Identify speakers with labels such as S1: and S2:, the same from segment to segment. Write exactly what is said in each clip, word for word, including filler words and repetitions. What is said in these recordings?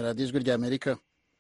S1: radiyo ijwi ry'Amerika.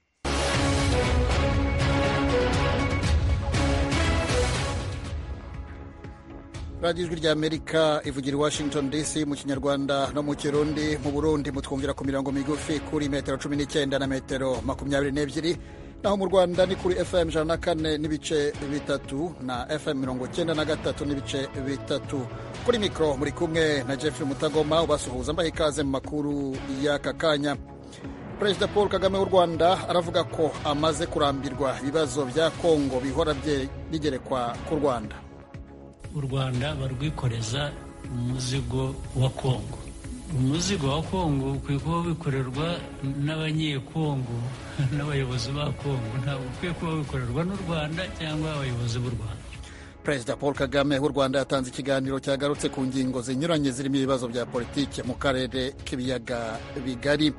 S1: radiyo ijwi ry'Amerika ivugira i Washington D C mu kinyarwanda no mu kirundi. Mu Burundi mutwumvira ku mirongo migufi kuri metero cumi n'icyenda na metero makumyabiri n'ebyiri, naho mu Rwanda ni kuri F M ijana na kane n'ibice bitatu na F M mirongo cyenda na gatatu n'ibice bitatu. Kuri mikoro muri kumwe na Jeffrey Mutagoma ubasuhuza mbaha ikaze mu makuru y'aka kanya. Perezida Paul Kagame w'u Rwanda aravuga ko amaze kurambirwa ibibazo bya Kongo bihora bigerekwa ku Rwanda.
S2: U Rwanda barwikoreza umuzigo wa Kongo. Umuzigo wa Kongo ukwiye kuba wikorerwa n'abanyekongo n'abayobozi ba Kongo, ntabwo ukwiye kuba wikorerwa n'u Rwanda cyangwa abayobozi b'u Rwanda.
S1: Perezida Paul Kagame w'u Rwanda yatanze ikiganiro cyagarutse ku ngingo zinyuranye zirimo ibibazo bya politiki mu karere k'ibiyaga bigari.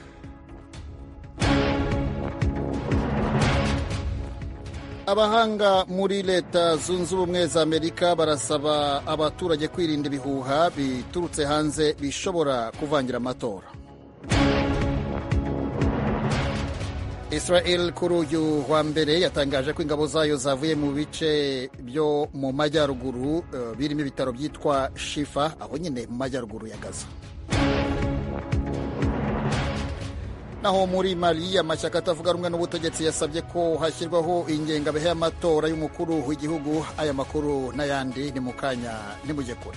S1: Abahanga muri Leta Zunze Ubumwe za Amerika barasaba abaturage kwirinda ibihuha biturutse hanze bishobora kuvangira amatora. Israel kuri uyu wa mbere yatangaje ko ingabo zayo zavuye mu bice byo mu majyaruguru uh, birimo ibitaro byitwa Shifa, aho nyine mu majyaruguru ya Gaza. Naho muri Mali amashyaka atavuga rumwe n'ubutegetsi yasabye ko hashyirwaho ingengabihe y'amatora y'umukuru w'igihugu. Aya makuru n'ayandi ni mu kanya nimujye kure.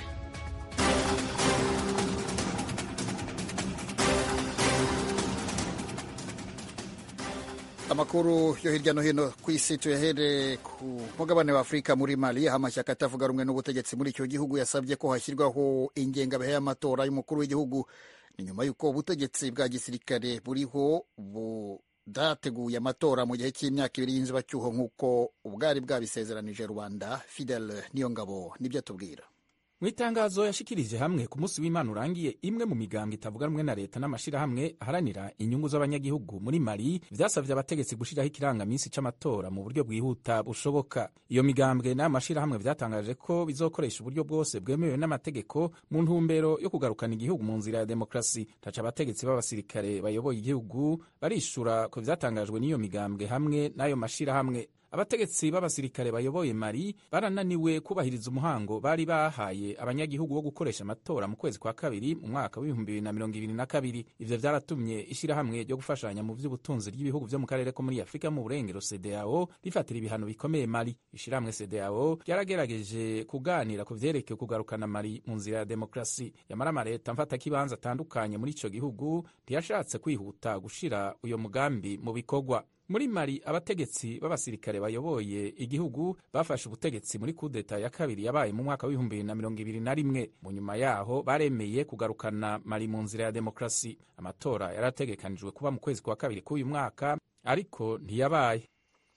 S1: Amakuru yo hirya no hino ku isi tuyahere ku mugabane wa Afurika. Muri Mali amashyaka atavuga rumwe n'ubutegetsi muri icyo gihugu yasabye ko hashyirwaho ingengabihe y'amatora y'umukuru w'igihugu. Ni nyuma y'uko ubutegetsi bwa gisirikare buriho budateguye amatora mu gihe cy'imyaka ibiri y'inzibacyuho nk'uko ubwari bwabisezeranije Rwanda. Fidel Niyongabo nibyo atubwira.
S3: Mu itangazo yashikirije hamwe ku munsi w'Imana urangiye, imwe mu migambwe itavuga rumwe na leta n'amashirahamwe aharanira inyungu z'abanyagihugu muri Mali vyasavye abategetsi gushiraho ikirangamisi c'amatora mu buryo bwihuta bushoboka. Iyo migambwe n'amashirahamwe vyatangaje ko bizokoresha uburyo bwose bwemewe n'amategeko mu ntumbero yo kugarukana igihugu mu nzira ya demokrasi. Taca abategetsi b'abasirikare bayoboye igihugu barishura ko vyatangajwe n'iyo migambwe hamwe n'ayo mashirahamwe. Abategetsi b'abasirikare bayoboye Mali barananiwe kubahiriza umuhango bari bahaye abanyagihugu wo gukoresha amatora mu kwezi kwa kabiri mu mwaka w'ibihumbi bibiri na mirongo ibiri na kabiri. Ivyo vyaratumye ishirahamwe ryo gufashanya mu vy'ubutunzi ry'ibihugu vyo mu karere ko muri Afrika mu burengero C D A O rifatira ibihano bikomeye Mali. Ishirahamwe C D A O ryaragerageje kuganira ku vyerekeye kugarukana Mali mu nzira ya demokrasi. Yamara amaleta mfata kibanza atandukanye muri ico gihugu ntiyashatse kwihuta gushira uyo mugambi mu bikorwa. Muri Mali abategetsi b'abasirikare bayoboye igihugu bafashe ubutegetsi muri kudeta ya kabiri yabaye mu mwaka w'ibihumbi bibiri na mirongo ibiri na rimwe. Mu nyuma yaho baremeye kugarukana Mali mu nzira ya demokrasi. Amatora yarategekanijwe kuba mu kwezi kwa kabiri k'uyu mwaka ariko ntiyabaye.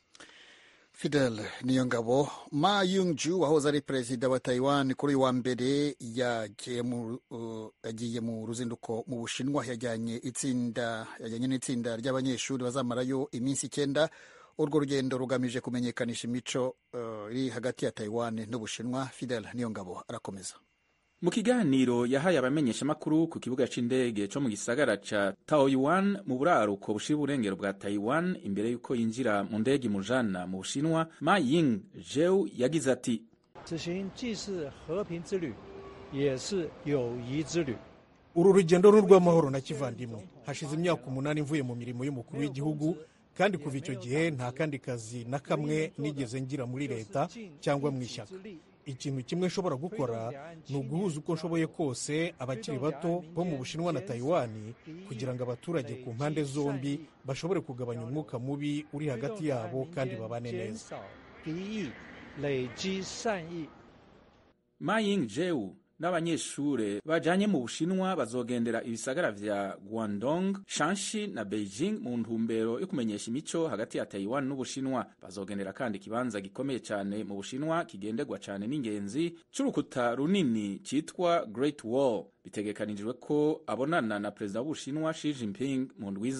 S1: Fidel Niyongabo. Ma Ying-jeou wahoze ari perezida wa Taiwan kuri wa mbere yagiye mu uh, yagiye mu ruzinduko mu Bushinwa. Yajyanye itsinda yajyanye n'itsinda ry'abanyeshuri bazamarayo iminsi icyenda. Urwo rugendo rugamije kumenyekanisha imico iri uh, hagati ya Taiwan n'Ubushinwa. Fidel Niyongabo arakomeza.
S3: Mu kiganiro yahaye abamenyesha makuru ku kibuga c'indege co mu gisagara ca Taoyuan mu buraruko bushira uburengero bwa Taiwan imbere yuko yinjira mu ndege mujana mu Bushinwa, Ma Ying-jeou yagize ati:
S4: uru rugendo n'urw'amahoro na kivandimwe. Hashize imyaka umunani mvuye mu mirimo y'umukuru w'igihugu, kandi kuva icyo gihe nta kandi kazi na kamwe nigeze ngira muri leta cyangwa mu ishyaka. Ikintu kimwe nshobora gukora ni uguhuza uko nshoboye kose abakiri bato bo mu Bushinwa na Taiwan kugira ngo abaturage ku mpande zombi bashobore kugabanya umwuka mubi uri hagati yabo kandi babane neza.
S3: Ma Ying-jeou n'abanyeshure bajanye mu Bushinwa bazogendera ibisagara vya Guangdong, Shanxi na Beijing mu ntumbero yo kumenyesha imico hagati ya Taiwan n'Ubushinwa. Bazogendera kandi ikibanza gikomeye cyane mu Bushinwa kigendegwa cyane n'ingenzi c'urukuta runini citwa Great Wall. Bitegekanijwe ko abonana na perezida w'Ubushinwa Xi Jinping mu ndwiza.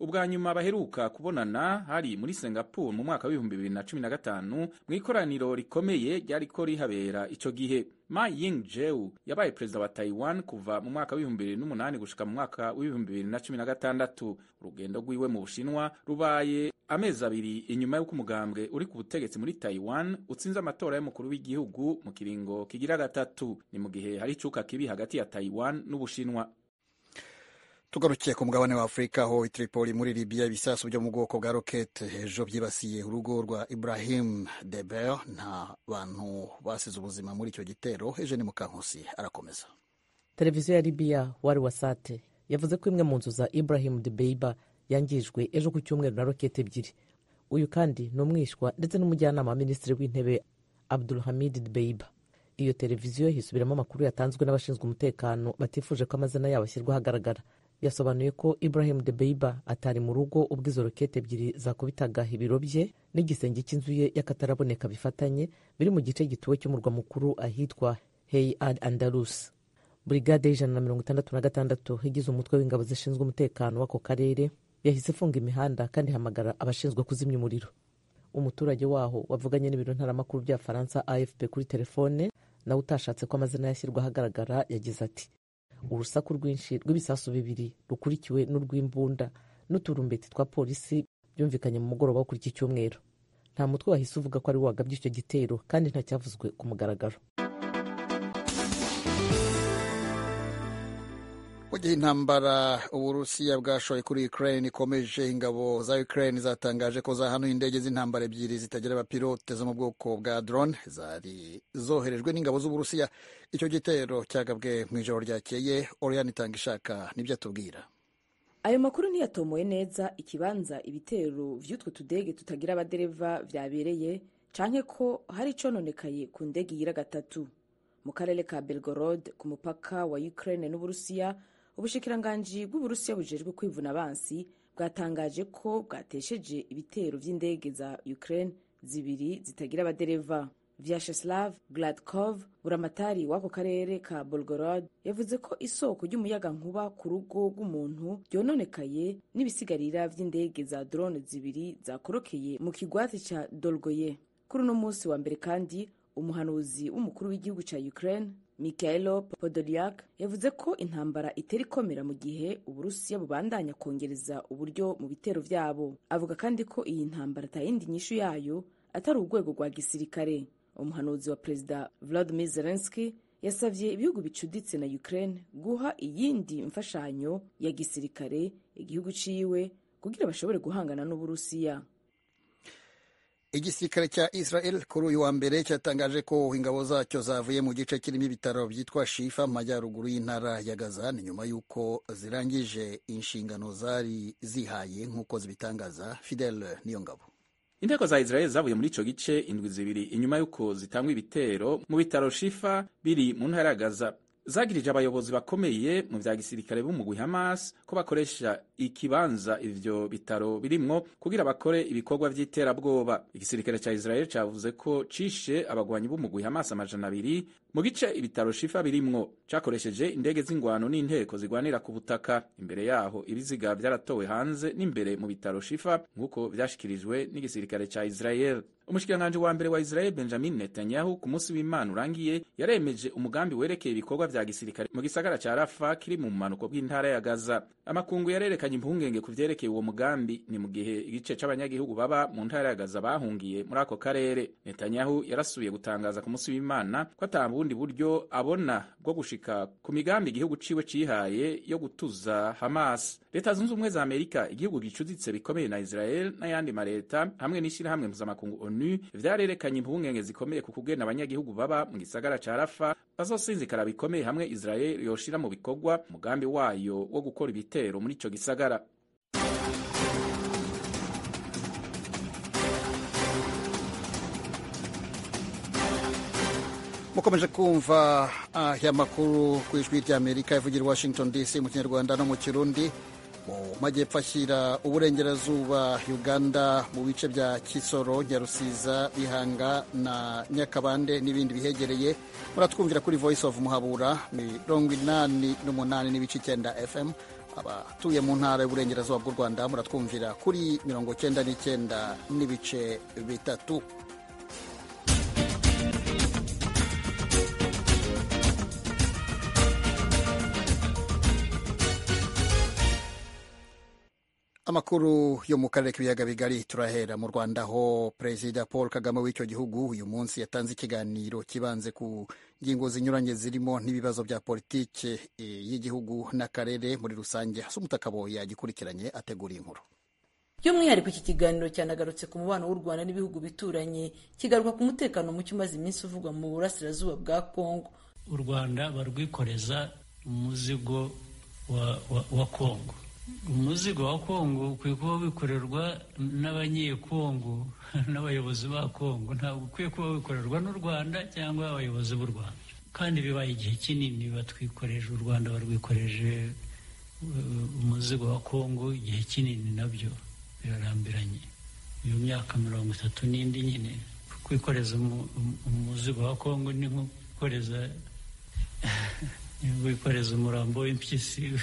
S3: ubwa nyuma baheruka kubonana hari muri Singapore mu mwaka w'ibihumbi bibiri na cumi na gatanu mu ikoraniro rikomeye ryariko rihabera ico gihe. Ma Ying-jeou yabaye perezida wa Taiwan kuva mu mwaka w'ibihumbi bibiri n'umunani gushika mu mwaka w'ibihumbi bibiri na cumi na gatandatu. Urugendo rwiwe mu Bushinwa rubaye amezi abiri inyuma y'uko umugambwe uri ku butegetsi muri Taiwan utsinze amatora y'umukuru w'igihugu mu kiringo kigira gatatu. Ni mu gihe hari icuka kibi hagati ya Taiwan n'Ubushinwa.
S1: Tugarukiye ku mugabane wa Afurika aho i Tripoli muri Libya ibisasu byo mu bwoko bwa rokete ejo byibasiye urugo rwa Ibrahim Deber. Nta bantu basize ubuzima muri icyo gitero. Eugene Mukankusi arakomeza.
S5: Televiziyo ya Libya Wari Wasate yavuze ko imwe mu nzu za Ibrahim Debeiba yangijwe ejo ku cyumweru na rokete ebyiri. Uyu kandi ni umwishywa ndetse n'umujyanama wa minisitiri w'intebe Abdulhamid Debeiba. Iyo televiziyo hisubiramo amakuru yatanzwe n'abashinzwe umutekano batifuje ko amazina yabo ashyirwa ahagaragara. Yasobanuye ko Ibrahim Debeiba atari mu rugo ubwo izo rokete ebyiri zakubitaga ibiro bye n'igisenge cy'inzu ye y'akataraboneka bifatanye biri mu gice gituwe cy'umurwa mukuru ahitwa Hey Ad Andalus. Brigade y'ijana na mirongo itandatu na gatandatu igize umutwe w'ingabo zishinzwe umutekano w'ako karere yahise ifunga imihanda kandi hamagara abashinzwe kuzimya umuriro. Umuturage waho wavuganye n'ibiro ntaramakuru bya Faransa A F P kuri telefone nawe utashatse ko amazina yashyirwa ahagaragara yagize ati urusaku rwinshi rw'ibisasu bibiri rukurikiwe n'urw'imbunda n'uturumbeti twa polisi byumvikanye mu mugoroba wo kuri iki cyumweru. Nta mutwe wahise uvuga ko ari wagabye icyo gitero kandi nta cyavuzwe ku mugaragaro.
S1: Mu gihe intambara Uburusiya bwashoye kuri Ukraine ikomeje, ingabo za Ukraine zatangaje ko zahanuye indege z'intambara ebyiri zitagira abapilote zo mu bwoko bwa drone zari zoherejwe n'ingabo z'Uburusiya. Icyo gitero cyagabwe mu ijoro ryakeye. Oriane Itangishaka nibyo atubwira.
S6: Ayo makuru ntiyatomoye neza ikibanza ibitero vy'utwo tudege tutagira abadereva vyabereye canke ko hari icononekaye ku ndege yira gatatu mu karere ka Belgorod ku mupaka wa Ukraine n'Uburusiya. Ubushikiranganji bw'Uburusiya bujejwe kwivuna abansi bwatangaje ko bwatesheje ibitero vy'indege za Ukraine zibiri zitagira abadereva. Vyacheslav Gladkov, buramatari w'ako karere ka Belgorod, yavuze ko isoko ry'umuyaga nkuba ku rugo rw'umuntu ryononekaye n'ibisigarira vy'indege za drone zibiri zakorokeye mu kigwati ca Dolgoye. Kuri uno munsi wa mbere kandi umuhanuzi w'umukuru w'igihugu ca Ukraine Mikhailo Podolyak yavuze ko intambara itera ikomera mu gihe Uburusiya bubandanya kongereza uburyo mu bitero vyabo. Avuga kandi ko iyi ntambara atayindi nyishu yayo atari urwego rwa gisirikare. Umuhanuzi wa Perezida Volodymyr Zelensky yasavye ibihugu bicuditse na Ukraine guha iyindi mfashanyo ya gisirikare igihugu ciwe kugira bashobore guhangana n'Uburusiya.
S1: Igisirikare cya Israel kuri uyu wa mbere cyatangaje ko ingabo zacyo zavuye mu gice kirimo ibitaro byitwa Shifa mu majyaruguru y'intara ya Gaza ni nyuma y'uko zirangije inshingano zari zihaye nk'uko zibitangaza. Fidel Niyongabo.
S3: Inteko za Israel zavuye muri ico gice indwi zibiri inyuma y'uko zitangwa ibitero mu bitaro Shifa biri mu ntara ya Gaza. Zagirije abayobozi bakomeye mu vya gisirikare b'umugwi Hamas ko bakoresha ikibanza ivyo bitaro birimwo kugira bakore ibikorwa vy'iterabwoba. Igisirikare ca Israel cavuze ko cishe abagwanyi b'umugwi Hamas amajana abiri mu gice ibitaro Shifa birimwo. Cakoresheje indege z'ingwano n'inteko zigwanira ku butaka. Imbere yaho ibiziga vyaratowe hanze n'imbere mu bitaro Shifa nk'uko vyashikirijwe n'igisirikare ca Israel. Umushikiranganji wa mbere wa Israel Benjamin Netanyahu ku munsi w'Imana urangiye yaremeje umugambi werekeye ibikorwa vya gisirikare mu gisagara ca Rafa kiri mu manuko bw'intara ya Gaza. Amakungu yarerekanye impungenge ku vyerekeye uwo mugambi ni mu gihe igice c'abanyagihugu baba mu ntara ya Gaza bahungiye muri ako karere. Netanyahu yarasubiye gutangaza ku munsi w'Imana ko ata bundi buryo abona bwo gushika ku migambi igihugu ciwe cihaye yo gutuza Hamas. Leta zunze ubumwe za Amerika, igihugu gicuditse bikomeye na Israel n'ayandi mareta hamwe n'ishirahamwe mpuzamakungu ONU vyarerekanye impungenge zikomeye ku kugena abanyagihugu baba mu gisagara ca Rafa bazosinzikara bikomeye hamwe Israel yoshira mu bikorwa umugambi wayo wo gukora ibitero muri ico gisagara.
S1: Mukomeje kumva ah, ya makuru ku ijwi ry'Amerika ivugira Washington D C mu Kinyarwanda no mu Kirundi. Mu majyepfo ashyira uburengerazuba Uganda mu bice bya Kisoro, Nyarusiza, Bihanga na Nyakabande n'ibindi bihegereye. Muratwumvira kuri Voice of Muhabura mirongo inani n'umunani n'ibice icyenda F M, abatuye mu ntara y'uburengerazuba bw'u Rwanda muratwumvira kuri mirongo cyenda n'icyenda n'ibice bitatu. Amakuru yo mu karere k'ibiyaga bigari turahera mu Rwanda, aho Perezida Paul Kagame w'icyo gihugu uyu munsi yatanze ikiganiro kibanze ku ngingo zinyuranye zirimo n'ibibazo bya politiki y'igihugu n'akarere muri rusange. Asumta Kaboyi yagikurikiranye ategura inkuru.
S7: By'umwihariko iki kiganiro cyanagarutse ku mubano w'u Rwanda n'ibihugu bituranye, kigaruka ku mutekano muke umaze iminsi uvugwa mu burasirazuba bwa Kongo.
S2: U Rwanda barwikoreza umuzigo wa, wa, wa Kongo. Umuzigo wa Kongo ukwiye kuba wikorerwa n'abanyekongo n'abayobozi ba Kongo, ntabwo ukwiye kuba wikorerwa n'u Rwanda cyangwa abayobozi b'u Rwanda. Kandi bibaye igihe kinini batwikoreje, u Rwanda barwikoreje umuzigo wa Kongo igihe kinini, nabyo birarambiranye. Iyo myaka mirongo itatu n'indi nyine kwikoreza umuzigo wa Kongo ni nko gukoreza wikoreza umurambo w'impyisi.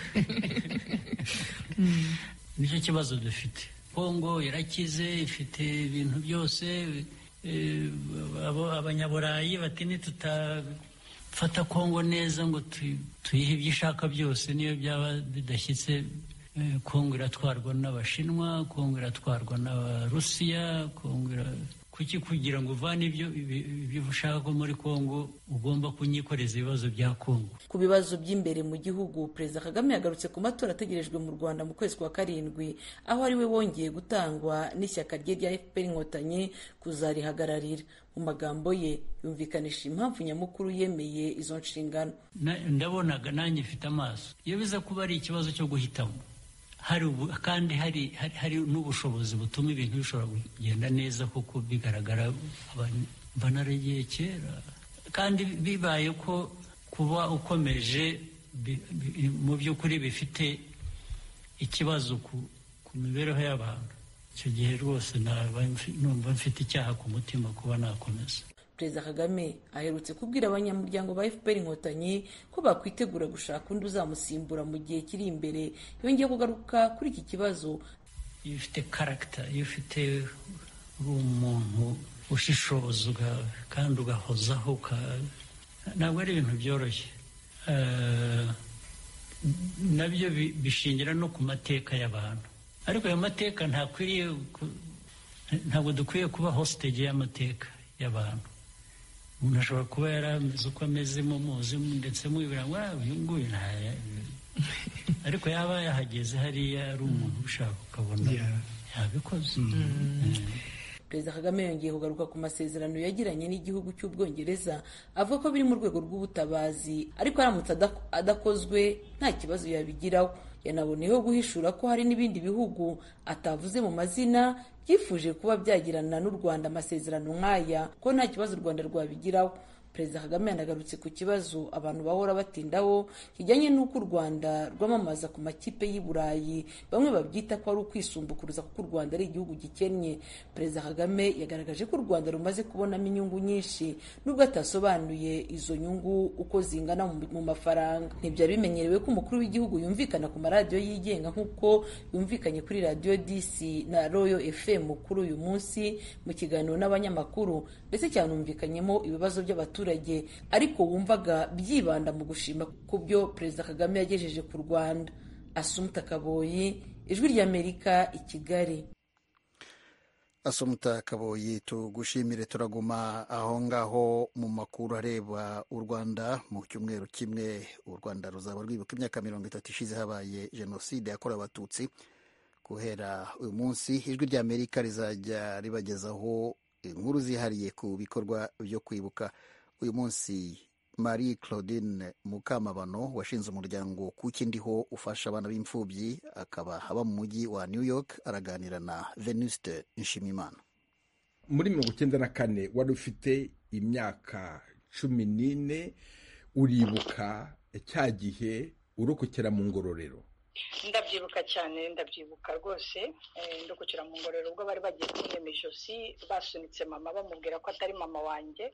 S2: Nicyo kibazo dufite. Kongo irakize, ifite ibintu byose. Abanyaburayi bati nitutafata Kongo neza ngo tuyihe ibyo ishaka byose, niyo byaba bidashyitse, Kongo iratwarwa n'Abashinwa, Kongo iratwarwa n'Abarusiya, Kongo kuki kugira ngo uvane ibyo ibyo ushaka ko muri Kongo ugomba kunyikoreza ibibazo bya Kongo.
S7: Ku bibazo by'imbere mu gihugu, Perezida Kagame yagarutse ku matora ategerejwe mu Rwanda mu kwezi kwa karindwi, aho ari we wongeye gutangwa n'ishyaka rye rya F P R Inkotanyi kuzarihagararira. Mu magambo ye yumvikanisha impamvu nyamukuru yemeye izo nshingano.
S2: Ndabonaga nanjye mfite amaso, iyo biza kuba ari ikibazo cyo guhitamo, hari kandi hari hari n'ubushobozi butuma ibintu bishobora kugenda neza, kuko bigaragara banaregeye kera. Kandi bibaye ko kuba ukomeje mu by'ukuri bifite ikibazo ku mibereho y'abantu, icyo gihe rwose numva mfite icyaha ku mutima kuba nakomeza.
S7: Perezida Kagame aherutse kubwira abanyamuryango ba F P R Inkotanyi ko bakwitegura gushaka undi uzamusimbura mu gihe kiri imbere. Yongeye kugaruka kuri iki kibazo.
S2: Iyo ufite character, iyo ufite umuntu ushishoza kandi ugahozaho, ntabwo ari ibintu byoroshye. Nabyo bishingira no ku mateka y'abantu, ariko ayo mateka ntakwiriye, ntabwo dukwiye kuba hostage y'amateka y'abantu. Umuntu ashobora kuba yarameze uko amezemo muzi ndetse mubibira ngo uyu nguyu ntaya, ariko yaba yahageze hariya ari umuntu ushaka ukabona yabikoze.
S7: Perezida Kagame yongeye kugaruka ku masezerano yagiranye n'igihugu cy'Ubwongereza, avuga ko biri mu rwego rw'ubutabazi, ariko aramutse adakozwe nta kibazo yabigiraho. Yanaboneyeho guhishura ko hari n'ibindi bihugu atavuze mu mazina byifuje kuba byagirana n'u Rwanda amasezerano nk'aya, ko nta kibazo u Rwanda rwabigiraho. Perezida Kagame yanagarutse ku kibazo abantu bahora batindaho kijyanye n'uko u Rwanda rwamamaza ku makipe y'i Burayi, bamwe babyita ko ari ukwisumbukuruza kuko u Rwanda ari igihugu gikennye. Perezida Kagame yagaragaje ko u Rwanda rumaze kubonamo inyungu nyinshi, nubwo atasobanuye izo nyungu uko zingana mu mafaranga. Ntibyari bimenyerewe ko umukuru w'igihugu yumvikana ku maradiyo yigenga nk'uko yumvikanye kuri radiyo D C na Royal F M kuri uyu munsi mu kiganiro n'abanyamakuru, ndetse cyanumvikanyemo ibibazo by'abaturage, ariko wumvaga byibanda mu gushima ku byo Perezida Kagame yagejeje ku Rwanda. Asumta Kaboyi, Ijwi ry'Amerika, i Kigali.
S1: Asumta Kaboyi, tugushimire. Turaguma aho ngaho mu makuru areba u Rwanda. Mu cyumweru kimwe u Rwanda ruzaba rwibuka imyaka mirongo itatu ishize habaye jenoside yakorewe Abatutsi. Guhera uyu munsi Ijwi ry'Amerika rizajya ribagezaho inkuru zihariye ku bikorwa byo kwibuka. Uyu munsi Marie Claudine Mukamabano washinze umuryango Kuki Ndiho ufasha abana b'imfubyi, akaba aba mu mujyi wa New York, araganira na Venuste Nshimiyimana.
S8: Muri mirongo icyenda na kane wari ufite imyaka cumi n'ine, uribuka cya gihe urokokera mu ngororero?
S9: Ndabyibuka cyane, ndabyibuka rwose. Ndokokera mu ngororero ubwo bari bagiye kunyema ijosi, basunitse mama bamubwira ko atari mama wanjye,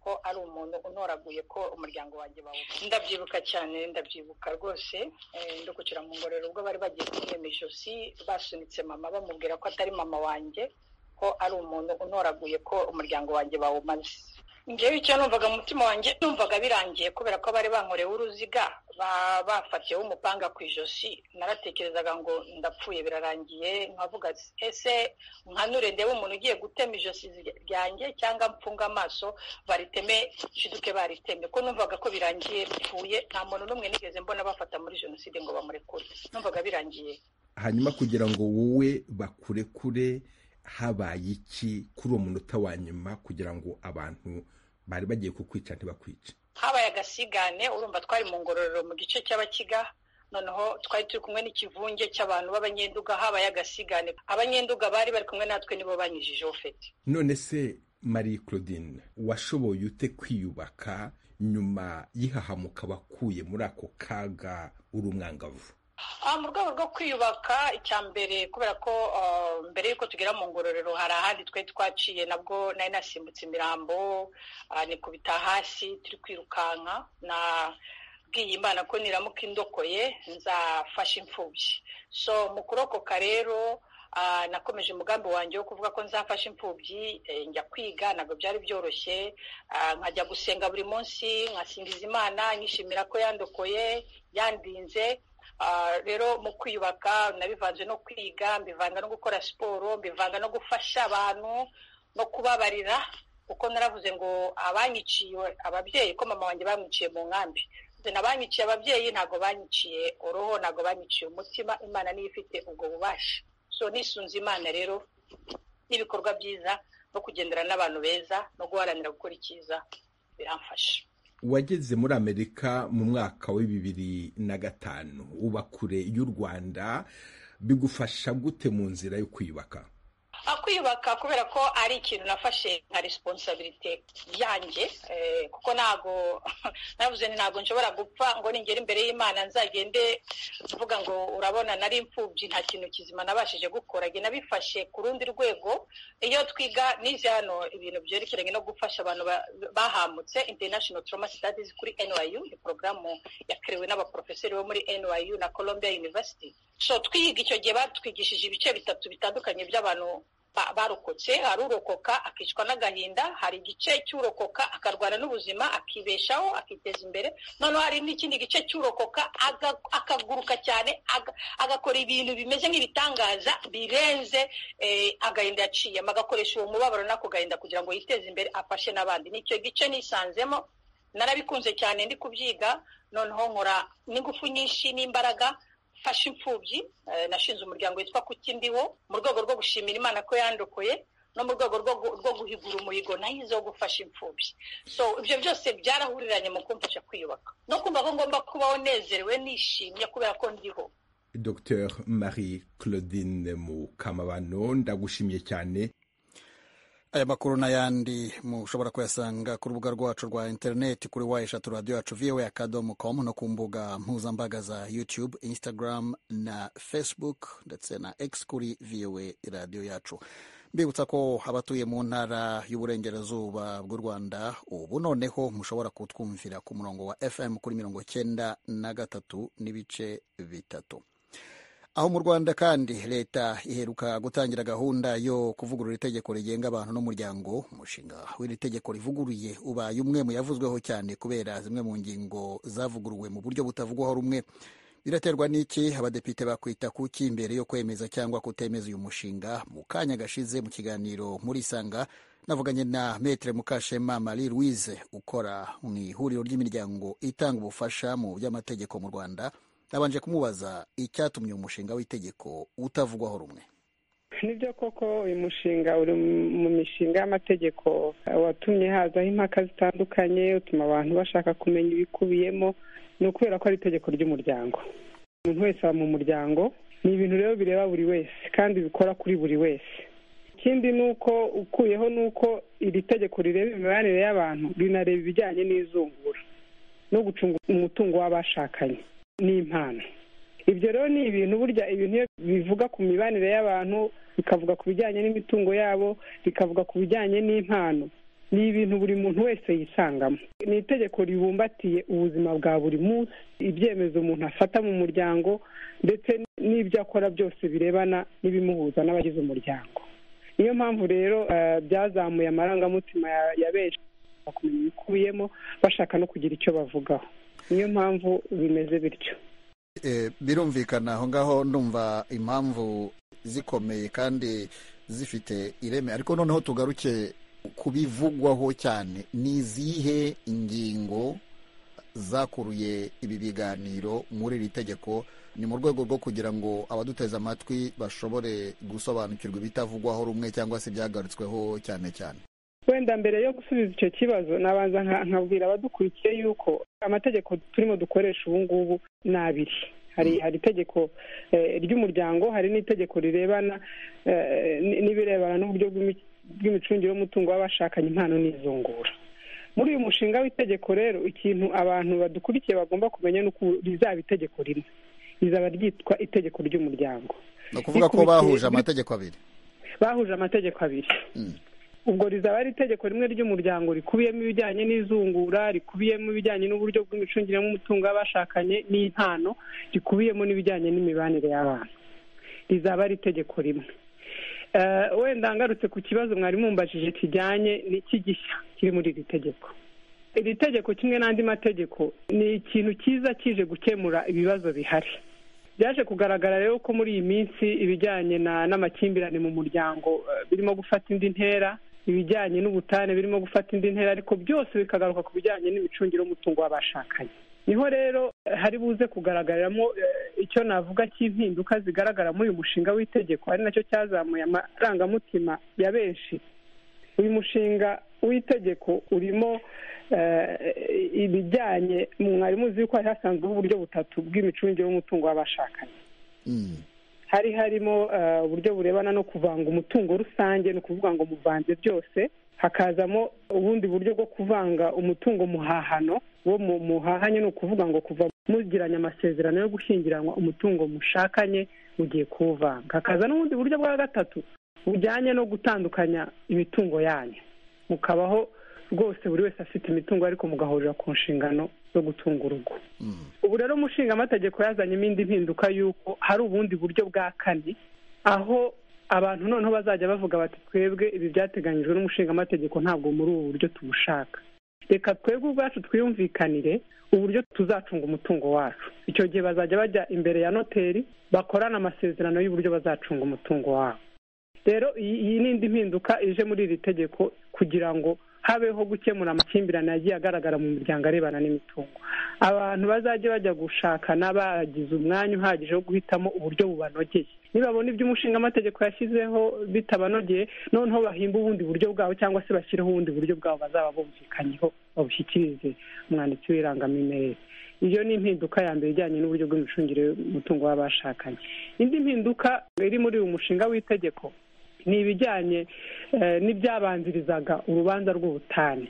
S9: ko ari umuntu untoraguye ko umuryango wanjye bawuba. Ndabyibuka cyane, ndabyibuka rwose ndokukira mu ngororero ubwo bari bagiye kumwema ijosi, basunitse mama bamubwira ko atari mama wanjye, ko ari umuntu untoraguye ko umuryango wanjye bawumaze. Njyewe icyo numvaga mu mutima wanjye numvaga birangiye, kubera ko bari bankorewe uruziga bafatiyeho umupanga ku ijosi. Naratekerezaga ngo ndapfuye birarangiye, nkavuga ese nkanure ndebe umuntu ugiye gutema ijosi ryanjye cyangwa mfunga amaso bariteme shiduke bariteme, ko numvaga ko birangiye mpfuye. Nta muntu n'umwe nigeze mbona bafata muri jenoside ngo bamurekure, numvaga birangiye.
S8: Hanyuma kugira ngo wowe bakurekure habaye iki kuri uwo munota wa nyuma kugira ngo abantu bari bagiye kukwica ntibakwice?
S9: Habaye agasigane, urumva twari mu ngororero mu gice cy'abakiga, noneho twari turi kumwe n'ikivunge cy'abantu b'abanyenduga. Habaye agasigane, abanyenduga bari bari kumwe natwe nibo banyijije ofete.
S8: None se Marie Claudine, washoboye ute kwiyubaka nyuma yihahamuka bakuye muri ako kaga uri umwangavu?
S9: Mu rwego rwo kwiyubaka, icya mbere kubera ko mbere y'uko tugera mu ngororero hari ahandi twari twaciye, nabwo nari nasimbutse imirambo nikubita hasi turi kwirukanka. Nabwiye Imana ko niramuka indokoye nzafasha imfubyi. So mu kurokoka rero nakomeje umugambi wanjye wo kuvuga ko nzafasha imfubyi. Njya kwiga, ntabwo byari byoroshye, nkajya gusenga buri munsi, nkasingiza Imana nishimira ko yandokoye yandinze. Rero mu kwiyubaka nabivanze no kwiga, mbivanga no gukora siporo, mbivanga no gufasha abantu no kubabarira, kuko naravuze ngo abanyiciye ababyeyi, ko mama wanjye bamwiciye mu nkambi, nabanyiciye ababyeyi ntabwo banyiciye uruho, ntabwo banyiciye umutima. Imana niyo ifite ubwo bubasha. So nisunze Imana rero n'ibikorwa byiza no kugendera n'abantu beza no guharanira gukora icyiza biramfasha.
S8: Wageze muri Amerika mu mwaka wa bibiri na gatanu, uba kure y'u Rwanda, bigufasha gute mu nzira yo kwiyubaka?
S9: Kwiyubaka kubera ko ari ikintu nafashe nka responsibility yanjye, kuko nago navuze ni nago nshobora gupfa ngo ningera imbere y'Imana nzagende mvuga ngo urabona nari imfubyi nta kintu kizima nabashije gukora. Ge nabifashe ku rundi rwego. Iyo twiga nize hano ibintu byerekeranye no gufasha abantu bahamutse, International Trauma Studies kuri N Y U, ni programu yakiriwe n'abaprofesori bo muri N Y U na Columbia University. So twiga icyo gihe batwigishije ibice bitatu bitandukanye by'abantu barokotse. Hari urokoka akicwa n'agahinda, hari igice cy'urokoka akarwana n'ubuzima akibeshaho akiteza imbere, noneho hari n'ikindi gice cy'urokoka akaguruka cyane agakora ibintu bimeze nk'ibitangaza birenze agahinda yaciyemo, agakoresha uwo mubabaro n'ako gahinda kugira ngo yiteze imbere afashe n'abandi. Nicyo gice nisanzemo, narabikunze cyane ndi kubyiga, noneho nkora n'ingufu nyinshi n'imbaraga fasha imfubyi. Nashinze umuryango witwa Kuki Ndiho mu rwego rwo gushimira Imana ko yandokoye, no mu rwego rwo guhigura umuhigo nahize wo gufasha imfubyi. So ibyo byose byarahuriranye mu kumfasha kwiyubaka no kumva ko ngomba kubaho nezerewe nishimye kubera ko ndiho.
S8: Docteur Marie Claudine Mukamabano, ndagushimiye cyane.
S1: Aya makuru n'ayandi mushobora kuyasanga ku rubuga rwacu rwa interineti kuri wa eshatu radio yacu v o a akadomo com no ku mbuga mpuzambaga za YouTube, Instagram na Facebook ndetse na X kuri v o a radio yacu. Mbibutsa ko abatuye mu ntara y'uburengerazuba bw'u Rwanda ubu noneho mushobora kutwumvira ku murongo wa F M kuri mirongo cyenda na gatatu n'ibice bitatu. Aho mu Rwanda kandi leta iheruka gutangira gahunda yo kuvugurura itegeko rigenga abantu n'umuryango. Umushinga w'iri tegeko rivuguruye ubaye umwe mu yavuzweho cyane kubera zimwe mu ngingo zavuguruwe mu buryo butavugwaho rumwe. Biraterwa n'iki? Abadepite bakwita kuki imbere yo kwemeza cyangwa kutemeza uyu mushinga? Mu kanya gashize mu kiganiro muri Sanga navuganye na Maître Mukashema Marie Louise ukora mu ihuriro ry'imiryango itanga ubufasha mu by'amategeko mu Rwanda. Nabanje kumubaza icyatumye umushinga w'itegeko utavugwaho rumwe.
S10: Nibyo koko uyu mushinga uri mu mishinga y'amategeko watumye hazaho impaka zitandukanye, utuma abantu bashaka kumenya ibikubiyemo. Ni ukubera ko ari itegeko ry'umuryango, umuntu wese aba mu muryango. Ni ibintu rero bireba buri wese kandi bikora kuri buri wese. Ikindi ni uko ukuyeho ni uko iri tegeko rireba imibanire y'abantu, rinareba ibijyanye n'izungura no gucunga umutungo w'abashakanye n'impano. Ibyo rero ni ibintu burya ibintu bivuga ku mibanire y'abantu, bikavuga ku bijyanye n'imitungo yabo, bikavuga ku bijyanye n'impano. ni ibintu buri muntu wese yisangamo. Ni itegeko ribumbatiye ubuzima bwa buri munsi, ibyemezo umuntu afata mu muryango ndetse n'ibyo akora byose birebana n'ibimuhuza n'abagize umuryango. Niyo mpamvu rero byazamuye amarangamutima ya benshi bakumenya ibikubiyemo, bashaka no kugira icyo bavugaho. Niyo mpamvu bimeze bityo.
S1: Birumvikana aho ngaho ndumva impamvu zikomeye kandi zifite ireme, ariko noneho tugaruke kubivugwaho cyane. Ni izihe ingingo zakuruye ibi biganiro muri iri tegeko? Ni mu rwego rwo kugira ngo abaduteze amatwi bashobore gusobanukirwa ibitavugwaho rumwe cyangwa se byagarutsweho cyane cyane.
S10: Wenda mbere yo gusubiza icyo kibazo nabanza nkabwira abadukurikiye yuko amategeko turimo dukoresha ubu ngubu ni abiri. Hari hari itegeko ry'umuryango, hari n'itegeko rirebana n'ibirebana n'uburyo bw'imicungire y'umutungo w'abashakanye, impano n'izungura. Muri uyu mushinga w'itegeko rero, ikintu abantu badukurikiye bagomba kumenya ni uko rizaba itegeko rimwe, rizaba ryitwa itegeko ry'umuryango.
S1: Ni ukuvuga ko bahuje amategeko abiri
S10: bahuje amategeko abiri ubwo rizaba ari itegeko rimwe ry'umuryango rikubiyemo ibijyanye n'izungura, rikubiyemo ibijyanye n'uburyo bw'imicungire y'umutungo w'abashakanye n'impano, rikubiyemo n'ibijyanye n'imibanire y'abantu. Rizaba ari itegeko rimwe. Wenda ngarutse ku kibazo mwari mumbajije kijyanye n'iki gishya kiri muri iri tegeko. Iri tegeko kimwe n'andi mategeko ni ikintu cyiza kije gukemura ibibazo bihari. Byaje kugaragara rero ko muri iyi minsi ibijyanye n'amakimbirane mu muryango birimo gufata indi ntera, ibijyanye n'ubutane birimo gufata indi ntera, ariko byose bikagaruka ku bijyanye n'imicungire y'umutungo w'abashakanye. Niho rero hari buze kugaragaramo icyo navuga cy'impinduka zigaragara muri uyu mushinga w'itegeko, ari nacyo cyazamuye amarangamutima ya benshi. Uyu mushinga w'itegeko urimo ibijyanye, mwari muzi yuko hari hasanzweho uburyo butatu bw'imicungire y'umutungo w'abashakanye. Hari harimo uburyo burebana no kuvanga umutungo rusange, ni ukuvuga ngo muvanze byose. Hakazamo ubundi buryo bwo kuvanga umutungo muhahano, wo muhahanye ni ukuvuga ngo kuva mugiranye amasezerano yo gushyingiranwa umutungo mushakanye mugiye kuwuvanga. Hakaza n'ubundi buryo bwa gatatu bujyanye no gutandukanya imitungo yanyu, mukabaho rwose buri wese afite imitungo ariko mugahurira ku nshingano zo gutunga urugo. Ubu rero umushinga amategeko yazanyemo indi mpinduka y'uko hari ubundi buryo bwa kane, aho abantu noneho bazajya bavuga bati twebwe ibi byateganyijwe n'umushinga amategeko ntabwo muri ubu buryo tubushaka, reka twebwe ubwacu twiyumvikanire uburyo tuzacunga umutungo wacu. Icyo gihe bazajya bajya imbere ya noteri bakorana amasezerano y'uburyo bazacunga umutungo wabo. Rero iyi ni indi mpinduka ije muri iri tegeko kugira ngo habeho gukemura amakimbirane yagiye agaragara mu miryango arebana n'imitungo. Abantu bazajya bajya gushakana bagize umwanya uhagije wo guhitamo uburyo bubanogeye. Nibabona ibyo umushinga amategeko yashyizeho bitabanogeye, noneho bahimba ubundi buryo bwabo cyangwa se bashyireho ubundi buryo bwabo bazaba bumvikanyeho, babushyikirize umwanditsi w'irangamimerere. Iyo ni impinduka ya mbere ijyanye n'uburyo bw'imicungire y'umutungo w'abashakanye. Indi mpinduka iri muri uyu mushinga w'itegeko ni ibijyanye n'ibyabanzirizaga urubanza rw'ubutane.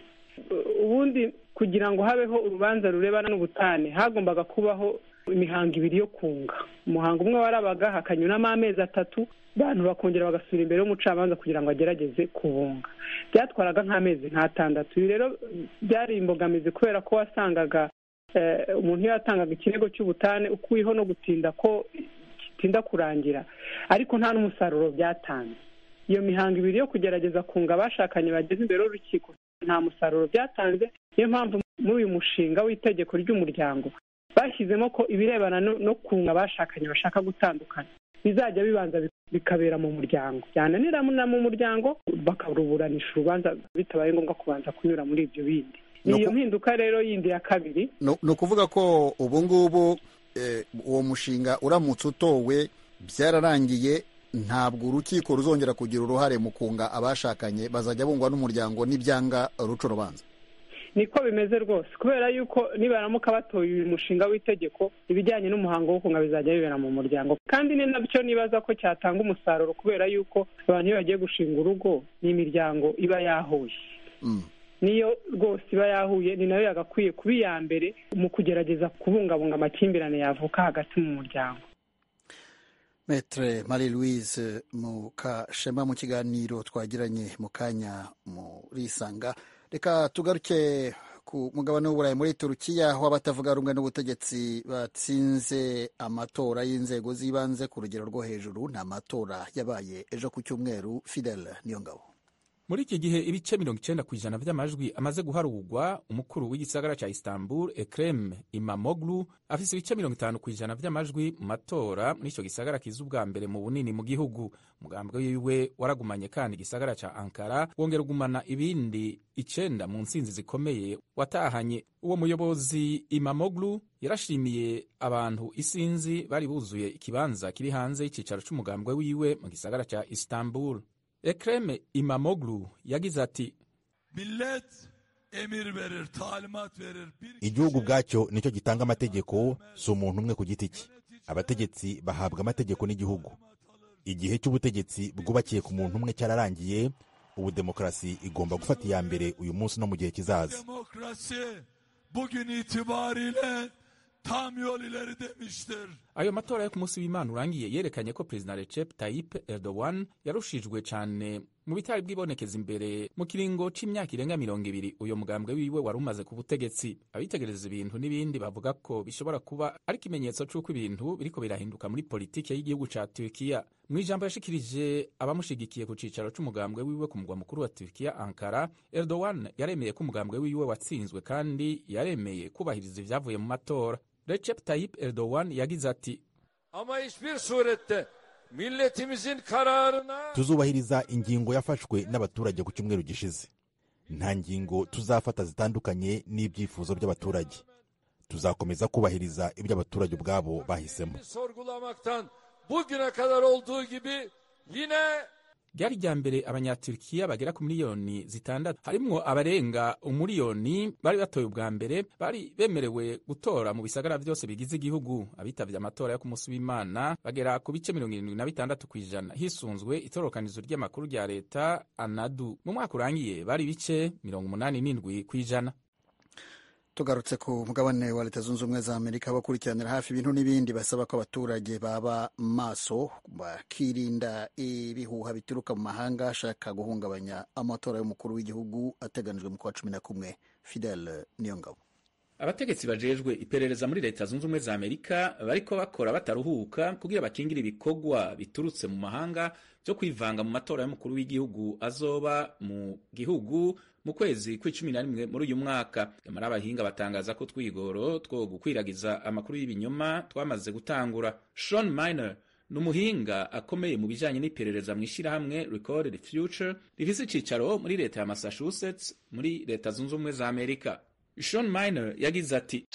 S10: Ubundi kugira ngo habeho urubanza rurebana n'ubutane hagombaga kubaho imihango ibiri yo kunga. Umuhango umwe warabaga hakanyuramo amezi atatu, abantu bakongera bagasubira imbere y'umucamanza kugira ngo agerageze kubunga. Byatwaraga nk'amezi nk'atandatu. Ibi rero byari imbogamizi kubera ko wasangaga umuntu yatangaga ikirego cy'ubutane ukuyeho no gutinda ko gitinda kurangira, ariko nta n'umusaruro byatanze. Iyo mihango ibiri yo kugerageza kunga abashakanye bageze imbere y'urukiko nta musaruro byatanze. Niyo mpamvu muri uyu mushinga w'itegeko ry'umuryango bashyizemo ko ibirebana no kunga abashakanye bashaka gutandukana bizajya bibanza bikabera mu muryango, byananira mu muryango bakaruburanisha urubanza bitabaye ngombwa kubanza kunyura muri ibyo bindi. Niyo mpinduka rero yindi ya kabiri.
S1: Ni ukuvuga ko ubu ngubu uwo mushinga uramutse utowe byararangiye, ntabwo urukiko ruzongera kugira uruhare mu kunga abashakanye, bazajya bungwa n'umuryango n'ibyanga ruca urubanza.
S10: Niko bimeze rwose, kubera yuko nibaramuka batoye uyu mushinga w'itegeko ibijyanye n'umuhango wo kunga bizajya bibera mu muryango, kandi ni nabyo nibaza ko cyatanga umusaruro, kubera yuko abantu iyo bagiye gushinga urugo ni imiryango iba yahuye. Niyo rwose iba yahuye ni nayo yagakwiye kuba iya mbere mu kugerageza kubungabunga amakimbirane yavuka hagati mu muryango.
S1: Maître Marie Louise Mukashema mu kiganiro twagiranye mu kanya muri Isanga. Reka tugaruke ku mugabane w'Uburayi muri Turukiya aho abatavuga rumwe n'ubutegetsi batsinze amatora y'inzego z'ibanze ku rugero rwo hejuru. Ni amatora yabaye ejo ku cyumweru. Fidel Niyongabo.
S3: Muri iki gihe ibice mirongo icenda ku ijana vy'amajwi amaze guharurwa, umukuru w'igisagara ca Istanbul Ekrem Imamoglu afise ibice mirongo itanu ku ijana vy'amajwi mu matora muri ico gisagara kiza ubwa mbere mu bunini mu gihugu. Umugambwe wiwe waragumanye kandi igisagara ca Ankara wongera ugumana ibindi icenda mu ntsinzi zikomeye watahanye. Uwo muyobozi Imamoglu yarashimiye abantu isinzi bari buzuye ikibanza kiri hanze y'icicaro c'umugambwe wiwe mu gisagara ca Istanbul. Ekrem Imamoglu yagize ati,
S11: igihugu bwacyo nicyo gitanga amategeko, si umuntu umwe ku giti cye. Abategetsi bahabwa amategeko n'igihugu. Igihe cy'ubutegetsi bwubakiye ku muntu umwe cyararangiye. Ubu demokarasi igomba gufata iya mbere uyu munsi no mu gihe kizaza.
S3: Ayo matora yo ku munsi w'Imana urangiye yerekanye ko Perezida Recep Tayyip Erdogan yarushijwe cyane mu bitari bwibonekeza imbere mu kiringo c'imyaka irenga mirongo ibiri uyo mugambwe wiwe wari umaze ku butegetsi. Abitegereza ibintu n'ibindi bavuga ko bishobora kuba ari ikimenyetso c'uko ibintu biriko birahinduka muri politike y'igihugu ca Turkiya. Mu ijambo yashikirije abamushigikiye ku cicaro c'umugambwe wiwe ku mugwa mukuru wa Turkiya Ankara, Erdogan yaremeye ko umugambwe wiwe watsinzwe kandi yaremeye kubahiriza ivyavuye mu matora. Recep Tayyip Erdogan yagize ati,
S11: tuzubahiriza ingingo yafashwe n'abaturage ku cyumweru gishize. Nta ngingo tuzafata zitandukanye n'ibyifuzo by'abaturage. Tuzakomeza kubahiriza ibyo abaturage ubwabo bahisemo.
S3: Ryari rya mbere abanyaturikiya bagera ku miliyoni zitandatu harimwo abarenga umuliyoni bari batoye ubwa mbere bari bemerewe gutora mu bisagara vyose bigize igihugu. Abitavye amatora yo ku munsi w'Imana bagera ku bice mirongo irindwi na bitandatu kw'ijana hisunzwe itorokanizo ry'amakuru rya leta Anadu. Mu mwaka urangiye bari bice mirongo umunani n'indwi kw'ijana.
S1: Tugarutse ku mugabane wa Leta Zunze Ubumwe za Amerika, bakurikiranira hafi ibintu n'ibindi basaba ko abaturage baba maso bakirinda ibihuha bituruka mu mahanga ashaka guhungabanya amatora y'umukuru w'igihugu ateganijwe mu kwa cumi na kumwe. Fidel Niyongabo.
S3: Abategetsi bajejwe iperereza muri Leta Zunze Ubumwe za Amerika bariko bakora bataruhuka kugira bakingira ibikorwa biturutse mu mahanga byo kwivanga mu matora y'umukuru w'igihugu azoba mu gihugu mu kwezi kw'icumi na rimwe muri uyu mwaka. Nyamara abahinga batangaza ko twigoro two gukwiragiza amakuru y'ibinyoma twamaze gutangura. Sean Miner ni umuhinga akomeye mu bijanye n'iperereza mu ishirahamwe Recorded Future rifise icicaro muri leta ya Massachusetts muri Leta Zunze Ubumwe za Amerika. Sean Miner yagize ati,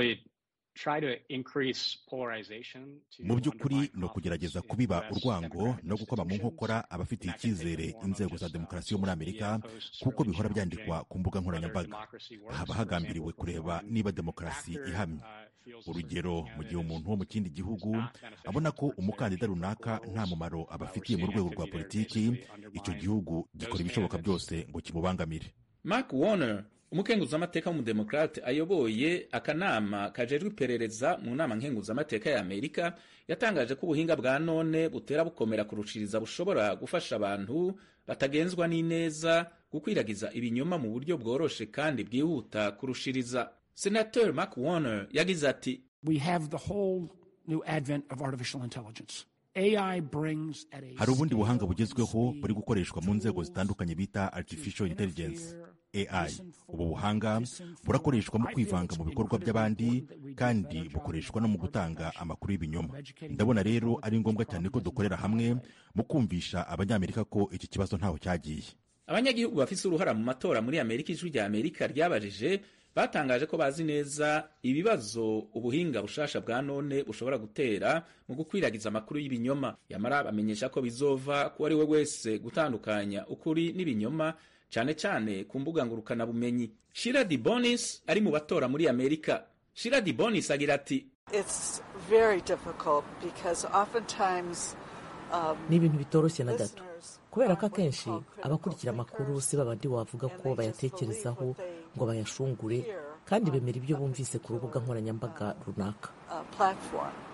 S11: mu by'ukuri ni ukugerageza kubiba urwango no gukoma mu nkokora abafitiye icyizere inzego za demokarasi yo muri Amerika, kuko bihora byandikwa ku mbuga nkoranyambaga. Haba hagambiriwe kureba niba demokarasi ihamye. Urugero, mu gihe umuntu wo mu kindi gihugu abona ko umukandida runaka nta mumaro abafitiye mu rwego rwa politiki, icyo gihugu gikora ibishoboka byose ngo kimubangamire.
S3: Mark Warner, umukenguzamateka w'umudemokrate ayoboye akanama kajejwe iperereza mu nama nkenguzamateka ya Amerika, yatangaje ko ubuhinga bwa none butera bukomera kurushiriza bushobora gufasha abantu batagenzwa n'ineza gukwiragiza ibinyoma mu buryo bworoshe kandi bwihuta kurushiriza. Senator Mark Warner yagize ati,
S12: We have the whole new advent of artificial intelligence.
S11: Hari ubundi buhanga bugezweho buri gukoreshwa mu nzego zitandukanye bita artificial intelligence A I. Ubu buhanga burakoreshwa mu kwivanga mu bikorwa by'abandi kandi bukoreshwa no mu gutanga amakuru y'ibinyoma. Ndabona rero ari ngombwa cyane ko dukorera hamwe mu kumvisha abanyamerika ko iki kibazo ntaho cyagiye.
S3: Abanyagihugu bafise uruhara mu matora muri Amerika, ijwi rya Amerika ryabajije batangaje ko bazi neza ibibazo ubuhinga bushasha bwa none bushobora gutera mu gukwiragiza amakuru y'ibinyoma. Yamara bamenyesha ko bizova ku ari we wese gutandukanya ukuri n'ibinyoma, cyane cyane ku mbuga ngurukana bumenyi. Shira Dibonis ari mu batora muri Amerika. Shira Dibonis agira ati,
S13: It's very difficult because oftentimes um,
S5: ni ibintu bitoroshye na gato, kubera ko akenshi abakurikira amakuru si babandi wavuga ko bayatekerezaho ngo bayashungure kandi bemera ibyo bumvise ku rubuga nkoranyambaga runaka.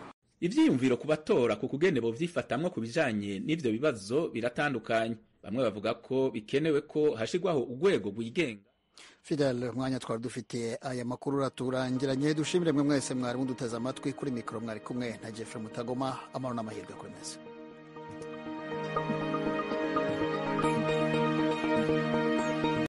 S3: ivyiyumviro ku batora ku kugene bovyifatamwo ku bijanye n'ivyo bibazo biratandukanye. Bamwe bavuga ko bikenewe ko hashirwaho urwego rwigenga.
S1: Fidel, umwanya twari dufitiye aya makuru raturangiranye. Dushimire mwe mwese mwari muduteze amatwi. Kuri mikoro mwari kumwe na Jeffrey Mutagoma. Amahoro n'amahirwe kuri mwese.